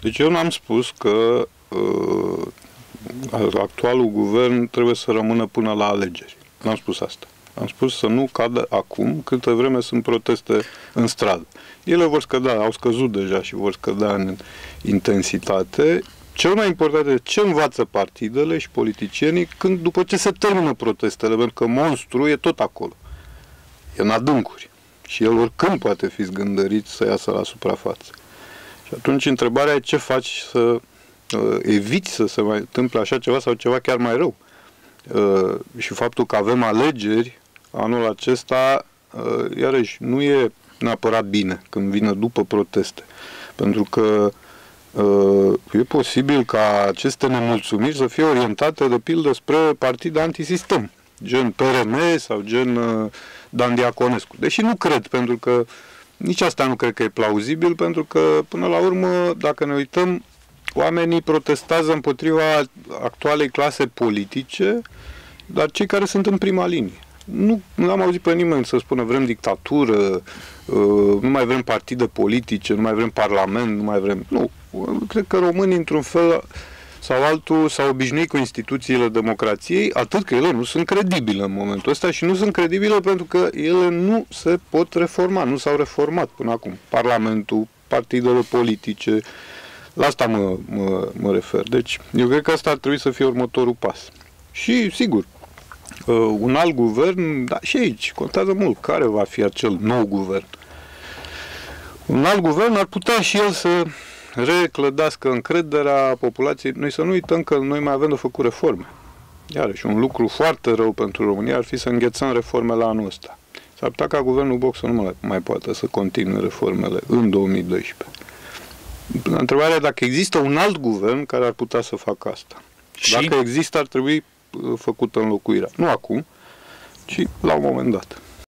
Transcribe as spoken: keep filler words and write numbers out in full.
Deci eu n-am spus că uh, actualul guvern trebuie să rămână până la alegeri. N-am spus asta. Am spus să nu cadă acum, câtă vreme sunt proteste în stradă. Ele vor scădea, au scăzut deja și vor scădea în intensitate. Cel mai important este ce învață partidele și politicienii când, după ce se termină protestele, pentru că monstru e tot acolo. E în adâncuri. Și el oricând poate fi zgândărit să iasă la suprafață. Și atunci întrebarea e ce faci să uh, eviți să se mai întâmple așa ceva sau ceva chiar mai rău. Uh, și faptul că avem alegeri anul acesta, uh, iarăși, nu e neapărat bine când vine după proteste. Pentru că uh, e posibil ca aceste nemulțumiri să fie orientate, de pildă, spre partide antisistem, gen P R M sau gen uh, Dan Diaconescu. Deși nu cred, pentru că nici asta nu cred că e plauzibil, pentru că, până la urmă, dacă ne uităm, oamenii protestează împotriva actualei clase politice, dar cei care sunt în prima linie. Nu, nu am auzit pe nimeni să spună vrem dictatură, uh, nu mai vrem partide politice, nu mai vrem parlament, nu mai vrem... Nu, cred că românii, într-un fel sau altul, s-au obișnuit cu instituțiile democrației, atât că ele nu sunt credibile în momentul ăsta și nu sunt credibile pentru că ele nu se pot reforma, nu s-au reformat până acum. Parlamentul, partidele politice, la asta mă, mă, mă refer. Deci, eu cred că asta ar trebui să fie următorul pas. Și, sigur, uh, un alt guvern, dar și aici contează mult care va fi acel nou guvern. Un alt guvern ar putea și el să reclădească încrederea populației. Noi să nu uităm că noi mai avem de făcut reforme. Iarăși, un lucru foarte rău pentru România ar fi să înghețăm reformele anul ăsta. S-ar putea ca guvernul Boc să nu mai, mai poată să continue reformele în două mii doisprezece. Întrebarea e dacă există un alt guvern care ar putea să facă asta. Și? Dacă există, ar trebui făcută înlocuirea. Nu acum, ci la un moment dat.